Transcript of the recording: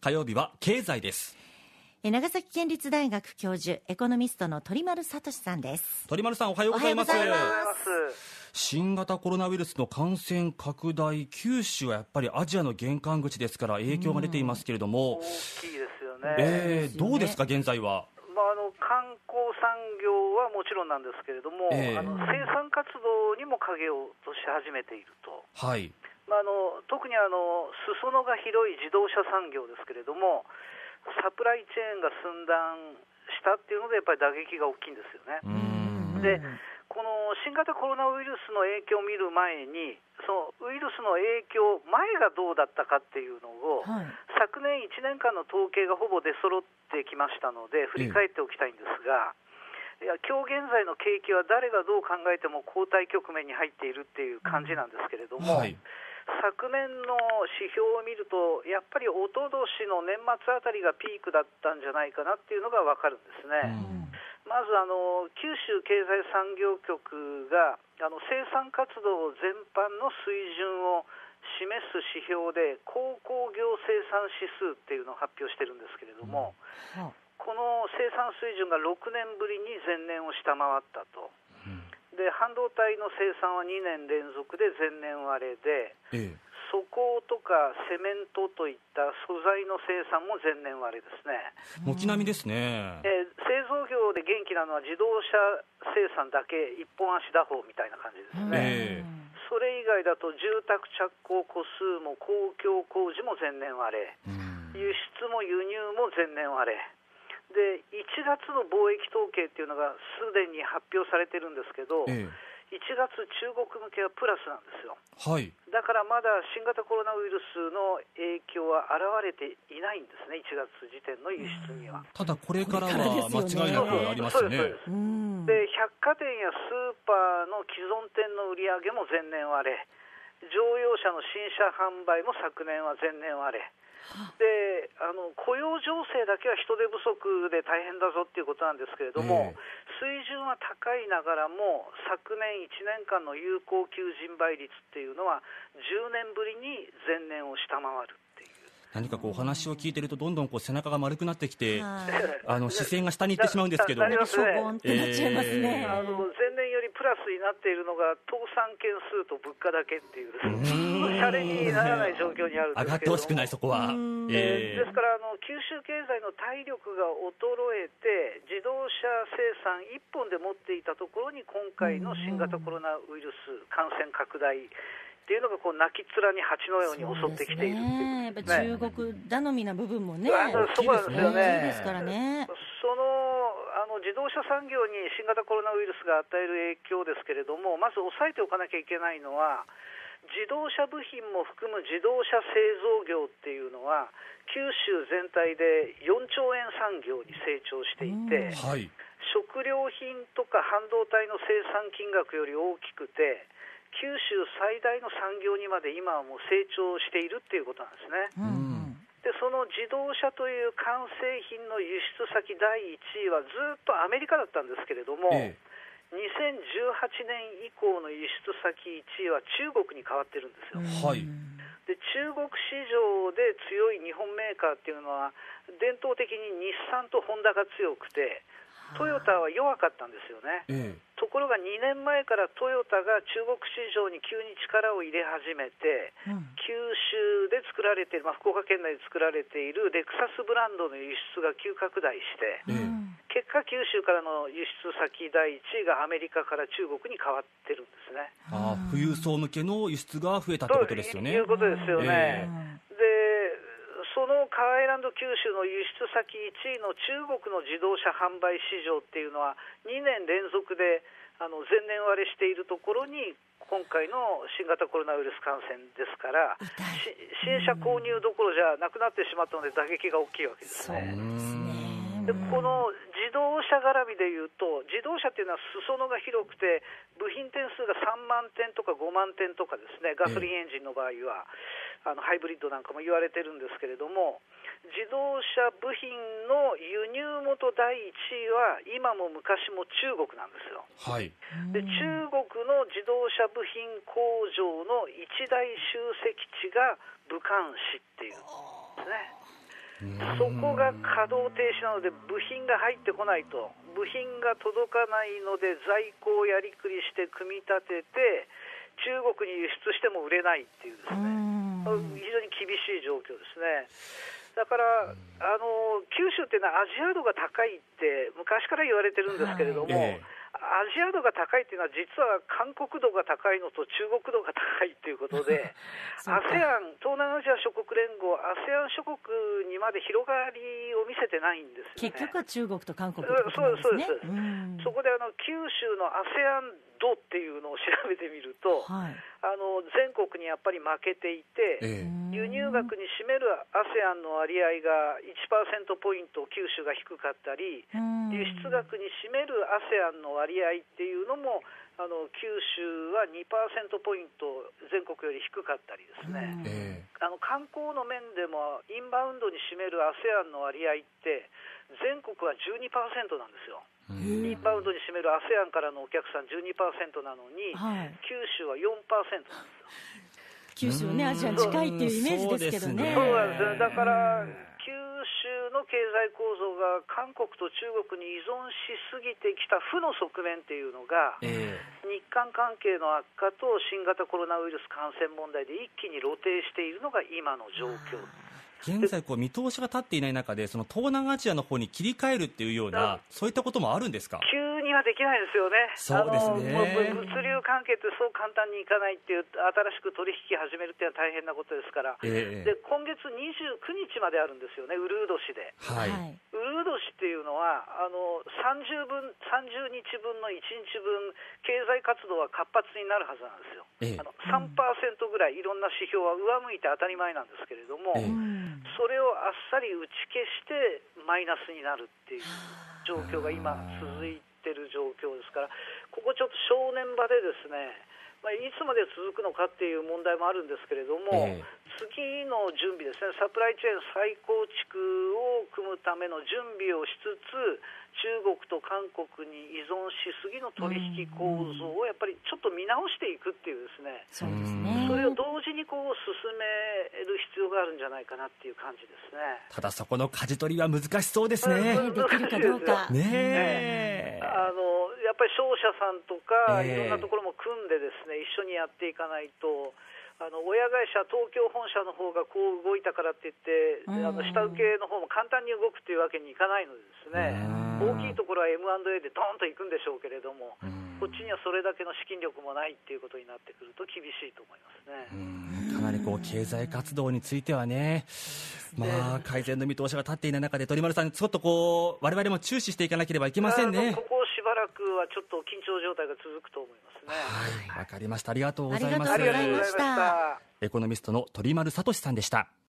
火曜日は経済です。 長崎県立大学教授エコノミストの鳥丸聡さんです。 鳥丸さん、おはようございます。 おはようございます。 新型コロナウイルスの感染拡大、九州はやっぱりアジアの玄関口ですから影響が出ていますけれども、 大きいですよね。 どうですか現在は。 観光産業はもちろんなんですけれども、生産活動にも影を落とし始めていると。 はい。 特に裾野が広い自動車産業ですけれども、サプライチェーンが寸断したっていうのでやっぱり打撃が大きいんですよね。で、この新型コロナウイルスの影響を見る前に、そのウイルスの影響前がどうだったかっていうのを、昨年1年間の統計がほぼ出揃ってきましたので振り返っておきたいんですが、今日現在の景気は誰がどう考えても後退局面に入っているっていう感じなんですけれども、昨年の指標を見るとやっぱり一昨年の年末あたりがピークだったんじゃないかなっていうのが分かるんですね。まず九州経済産業局が生産活動全般の水準を示す指標で鉱工業生産指数っていうのを発表してるんですけれども、この生産水準が6年ぶりに前年を下回ったと。で、半導体の生産は2年連続で前年割れで、粗鋼とかセメントといった素材の生産も前年割れですね。 軒並みですね。 製造業で元気なのは自動車生産だけ一本足打法みたいな感じですね。それ以外だと住宅着工戸数も公共工事も前年割れ、輸出も輸入も前年割れで、1月の貿易統計っていうのがすでに発表されてるんですけど、1月中国向けはプラスなんですよ。だからまだ新型コロナウイルスの影響は現れていないんですね、1月時点の輸出には。 ただこれからは間違いなくありますね。 で、百貨店やスーパーの既存店の売り上げも前年割れ、乗用車の新車販売も昨年は前年割れで、雇用情勢だけは人手不足で大変だぞっていうことなんですけれども、水準は高いながらも昨年1年間の有効求人倍率っていうのは10年ぶりに前年を下回るっていう。 何かお話を聞いてるとどんどん背中が丸くなってきて、視線が下に行ってしまうんですけど、 しょぼんってなっちゃいますね。 前年よりプラスになっているのが倒産件数と物価だけっていうですね、シャレにならない状況にあるんですけども、 上がってほしくないそこは。 ですから九州経済の体力が衰えて自動車生産一本で持っていたところに今回の新型コロナウイルス感染拡大っていうのが泣きっ面に蜂のように襲ってきているっていうことですね。 やっぱ中国頼みな部分もね、 そこなんですよね。 ですからね。 自動車産業に新型コロナウイルスが与える影響ですけれども、まず押さえておかなきゃいけないのは、自動車部品も含む自動車製造業っていうのは九州全体で4兆円産業に成長していて、食料品とか半導体の生産金額より大きくて九州最大の産業にまで今はもう成長しているっていうことなんですね。で、その自動車という完成品の輸出先第1位はずっとアメリカだったんですけれども、2018年以降の輸出先1位は中国に変わってるんですよ。で、中国市場で強い日本メーカーっていうのは伝統的に日産とホンダが強くてトヨタは弱かったんですよね。ところが2年前からトヨタが中国市場に急に力を入れ始めて、九州で作られている、福岡県内で作られているレクサスブランドの輸出が急拡大して、結果九州からの輸出先第1位がアメリカから中国に変わってるんですね。 富裕層向けの輸出が増えたということですよね。 そういうことですよね。で、そのカーアイランド九州の輸出先1位の中国の自動車販売市場っていうのは2年連続で前年割れしているところに今回の新型コロナウイルス感染ですから、新車購入どころじゃなくなってしまったので打撃が大きいわけですね。で、この自動車絡みでいうと、自動車っていうのは裾野が広くて部品点数が3万点とか5万点とかですね、ガソリンエンジンの場合はハイブリッドなんかも言われてるんですけれども、自動車部品の輸入元第1位は今も昔も中国なんですよ。で、中国の自動車部品工場の一大集積地が武漢市っていうんですね。 そこが稼働停止なので部品が入ってこないと、部品が届かないので在庫をやりくりして組み立てて中国に輸出しても売れないっていうですね、非常に厳しい状況ですね。だから九州っていうのはアジア度が高いって昔から言われてるんですけれども、アジア度が高いっていうのは実は韓国度が高いのと中国度が高いということでASEAN 東南アジア諸国連合 ASEAN 諸国にまで広がりを見せてないんですよね。 結局は中国と韓国ってことなんですね。 そうです、そこで九州の ASEAN 度っていうのを調べてみると、全国にやっぱり負けていて、輸入額に占める ASEAN の割合が 1% ポイント九州が低かったり、輸出額に占める ASEAN の割合っていうのも九州は 2% ポイント全国より低かったりですね、観光の面でもインバウンドに占める ASEAN の割合って全国は 12% なんですよ。インバウンドに占める ASEAN からのお客さん 12% なのに、九州は 4% なんですよ。 九州はね、アジアに近いっていうイメージですけどね。 そうなんです。だから九州の経済構造が韓国と中国に依存しすぎてきた負の側面っていうのが、日韓関係の悪化と新型コロナウイルス感染問題で一気に露呈しているのが今の状況。 現在見通しが立っていない中でその東南アジアの方に切り替えるっていうようなそういったこともあるんですか？ 急にはできないですよね。 そうですね。 物流関係ってそう簡単にいかないっていう、新しく取引始めるっていうのは大変なことですから、で今月29日まであるんですよね、ウルード氏で。ウルード氏っていうのは30日分の1日分経済活動は活発になるはずなんですよ。3% ぐらいいろんな指標は上向いて当たり前なんですけれども、それをあっさり打ち消してマイナスになるっていう状況が今続いている状況ですから、ここちょっと正念場でですね、いつまで続くのかっていう問題もあるんですけれども、次の準備ですね、サプライチェーン再構築を組むための準備をしつつ、中国と韓国に依存しすぎの取引構造をやっぱりちょっと見直していくっていうですね、それを同時に進める必要があるんじゃないかなっていう感じですね。 ただそこの舵取りは難しそうですね。 できるかどうかね。 やっぱり商社さんとかいろんなところも組んでですね、一緒にやっていかないと、親会社東京本社の方がこう動いたからって言って下請けの方も簡単に動くというわけにいかないのでですね、大きいところは M&A でドーンといくんでしょうけれども、こっちにはそれだけの資金力もないっていうことになってくると厳しいと思いますね。 かなり経済活動についてはね、改善の見通しが立っていない中で、鳥丸さん、ちょっと我々も注視していかなければいけませんね。 ここしばらくはちょっと緊張状態が続くと思いますね。 わかりました。ありがとうございます。 ありがとうございました。 エコノミストの鳥丸聡さんでした。